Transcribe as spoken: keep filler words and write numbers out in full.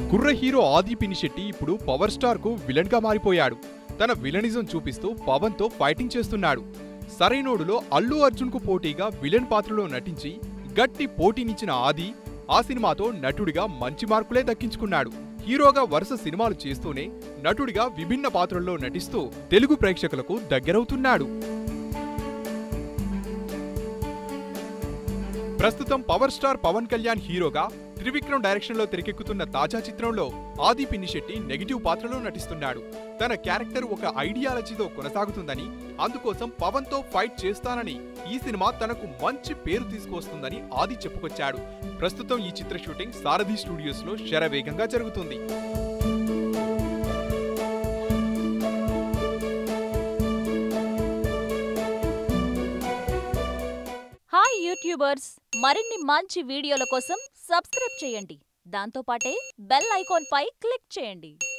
కుర్ర హీరో ఆది పినిశెట్టి ఇప్పుడు పవర్ స్టార్ కు విలన్ గా మారిపోయాడు. తన విలనిజం చూపిస్తూ పవన్ తో ఫైటింగ్ చేస్తున్నాడు. సరైనోడులో అల్లు అర్జున్ కు పోటీగా విలన్ పాత్రలో నటించి గట్టి పోటీనిచ్చిన ఆది ఆ సినిమాతో నటుడిగా మంచి మార్కులే దక్కించుకున్నాడు. హీరోగా వరుస సినిమాలు చేస్తూనే నటుడిగా విభిన్న పాత్రల్లో నటిస్తూ తెలుగు ప్రేక్షకులకు దగ్గరవుతున్నాడు. ప్రస్తుతం పవర్ స్టార్ పవన్ కళ్యాణ్ హీరోగా త్రివిక్రమ్ డైరెక్షన్ లో తెరకెక్కుతున్న తాజా చిత్రంలో ఆది పినిశెట్టి నెగిటివ్ పాత్రలో నటిస్తున్నాడు. తన క్యారెక్టర్ ఒక ఐడియాలజీతో కొనసాగుతుందని, అందుకోసం పవన్ తో ఫైట్ చేస్తానని, ఈ సినిమా తనకు మంచి పేరు తీసుకొస్తుందని ఆది చెప్పుకొచ్చాడు. ప్రస్తుతం ఈ చిత్ర షూటింగ్ సారథి స్టూడియోస్ లో శరవేగంగా జరుగుతుంది. హాయ్ యూట్యూబర్స్, మరిన్ని మంచి వీడియోల కోసం సబ్స్క్రైబ్ చేయండి. దాంతోపాటే బెల్ ఐకాన్ పై క్లిక్ చేయండి.